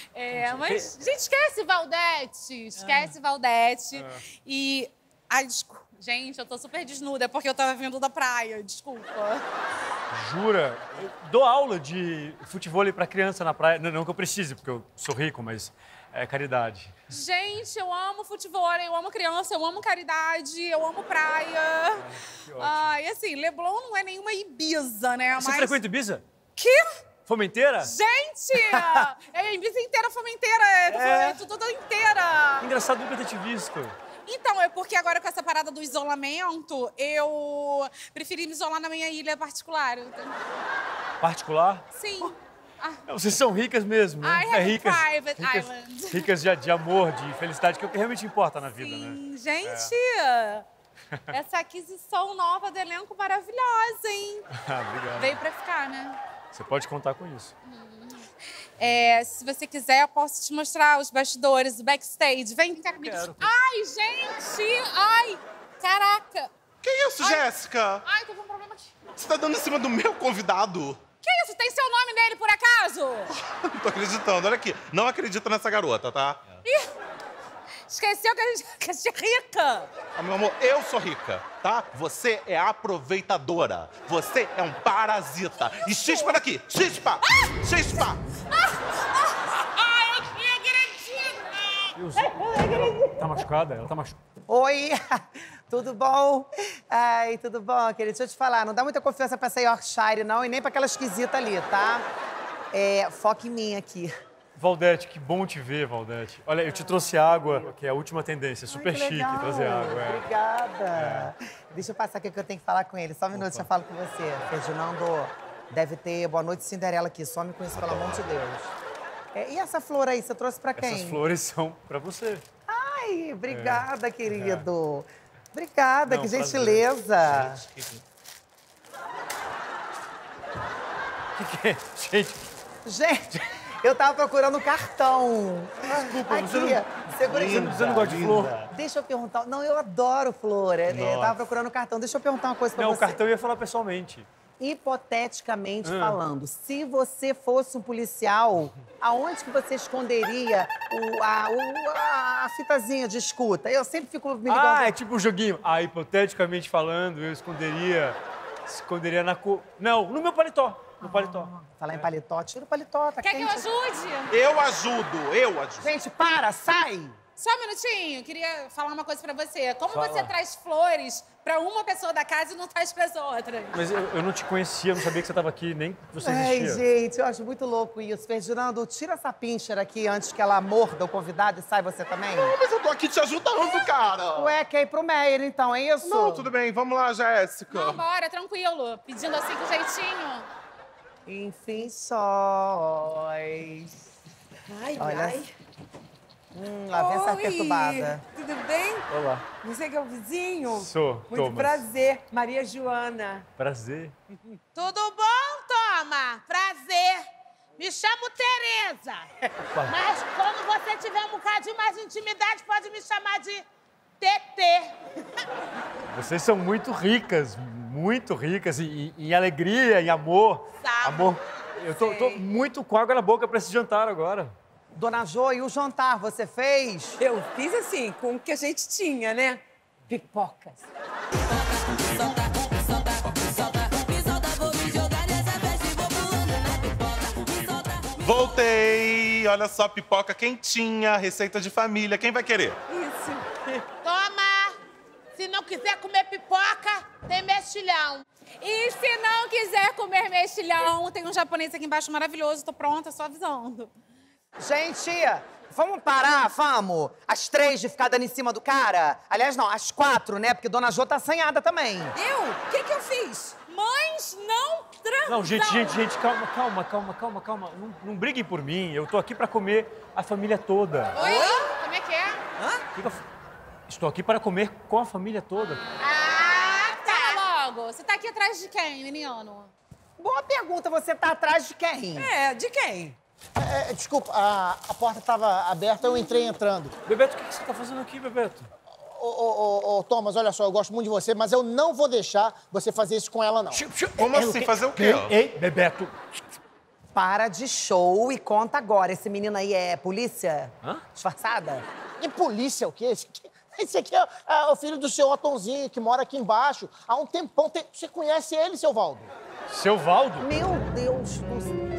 Mas a gente esquece Valdete. Esquece Valdete. E... Ai, desculpa. Gente, eu tô super desnuda, é porque eu tava vindo da praia. Desculpa. Jura? Eu dou aula de futevôlei pra criança na praia. Não que eu precise, porque eu sou rico, mas é caridade. Gente, eu amo futevôlei, eu amo criança, eu amo caridade, eu amo praia. Que ótimo. E assim, Leblon não é nenhuma Ibiza, né? Você frequenta Ibiza? Que? Fomenteira? Gente! É Ibiza inteira, fomenteira, tudo inteira. Engraçado nunca ter te visto. Então, é porque agora com essa parada do isolamento, eu preferi me isolar na minha ilha particular. Particular? Sim. Não, vocês são ricas mesmo, né? I have Ricas, a private island. ricas de amor, de felicidade, que é o que realmente importa na vida, Sim, né? gente, essa aquisição nova do elenco maravilhosa, hein? Obrigado. Veio pra ficar, né? Você pode contar com isso. Se você quiser, eu posso te mostrar os bastidores, o backstage. Vem cá comigo. Quero. Ai, gente! Ai, caraca! Que isso, Jéssica? Ai, tô com um problema aqui. Você tá dando em cima do meu convidado? Que isso? Tem seu nome nele, por acaso? Não tô acreditando. Olha aqui. Não acredita nessa garota, tá? Ih, esqueceu que a gente é rica. Meu amor, eu sou rica, tá? Você é aproveitadora. Você é um parasita. E chispa daqui. Chispa! Chispa! Ai, eu não acredito. Tá machucada? Ela tá machucada. Oi, tudo bom? Ai, tudo bom, querido? Deixa eu te falar, não dá muita confiança pra essa Yorkshire, não, e nem pra aquela esquisita ali, tá? Foca em mim aqui. Valdete, que bom te ver, Valdete. Olha, eu te trouxe água, que é a última tendência. Super chique legal. trazer água. Obrigada. Deixa eu passar aqui que eu tenho que falar com ele. Só um minuto, já falo com você. Ferdinando, deve ter Boa Noite Cinderela aqui. Some com isso, pelo amor de Deus. E essa flor aí, você trouxe pra quem? Essas flores são pra você. Ai, obrigada, querido. Obrigada, Não, que prazer. gentileza. Que é? Gente, Gente, eu tava procurando o cartão. desculpa, Aqui, você segura não gosta de flor? Deixa eu perguntar. Não, eu adoro flor. Eu Nossa. tava procurando o cartão. Deixa eu perguntar uma coisa pra Não, você. o cartão eu ia falar pessoalmente. Hipoteticamente falando, se você fosse um policial, aonde que você esconderia a fitazinha de escuta? Eu sempre fico me ligando... É tipo um joguinho. Hipoteticamente falando, eu esconderia na cor... Não, no meu paletó. No paletó. Falar em paletó, tira o paletó, tá Quer que eu quente. ajude? Eu ajudo. Gente, para, sai! Só um minutinho, queria falar uma coisa pra você. Como Fala. você traz flores pra uma pessoa da casa e não traz pras outras? Mas eu não te conhecia, não sabia que você estava aqui, nem que você Ai, existia. gente, eu acho muito louco isso. Ferdinando, tira essa pincher aqui antes que ela morda o convidado e sai você também. Não, mas eu tô aqui te ajudando, cara. Ué, quer ir pro Meyer, então, é isso? Não, tudo bem. Vamos lá, Jéssica. Não, bora, tranquilo. Pedindo assim com jeitinho. Enfim, sós. Ai, Olha, ai. lá vem essa Oi, perturbada. Tudo bem? Olá. Você que é o vizinho? Sou, Muito Thomas. prazer, Maria Joana. Prazer. Tudo bom, Toma? Prazer. Me chamo Tereza. Mas quando você tiver um bocado de mais intimidade, pode me chamar de Tetê. Vocês são muito ricas em alegria, em amor. Sabe. Amor. Eu tô muito com água na boca pra esse jantar agora. Dona Jo, e o jantar você fez? Eu fiz assim, com o que a gente tinha, né? Pipocas. Voltei. Olha só, pipoca quentinha, receita de família. Quem vai querer? Isso. Toma. Se não quiser comer pipoca, tem mexilhão. E se não quiser comer mexilhão, tem um japonês aqui embaixo maravilhoso. Tô pronta, só avisando. Gente, vamos parar, vamos? As 3 de ficar dando em cima do cara? Aliás, não, as 4, né? Porque Dona Jo tá assanhada também. Eu? O que eu fiz? Mães não transam. Não, gente, calma. Não briguem por mim. Eu tô aqui pra comer a família toda. Oi? Como é que é? Estou aqui para comer com a família toda. Fala logo. Você tá aqui atrás de quem, menino? Boa pergunta, você tá atrás de quem? De quem? Desculpa, a porta estava aberta, eu entrei entrando. Bebeto, o que você tá fazendo aqui, Bebeto? Ô, Thomas, olha só, eu gosto muito de você, mas eu não vou deixar você fazer isso com ela, não. Como assim? Fazer o quê? Ei, Bebeto. Para de show e conta agora. Esse menino aí é polícia? Hã? Disfarçada? E polícia o quê? Esse aqui é o filho do seu Otonzinho, que mora aqui embaixo. Há um tempão. Você conhece ele, seu Valdo? Seu Valdo? Meu Deus do céu.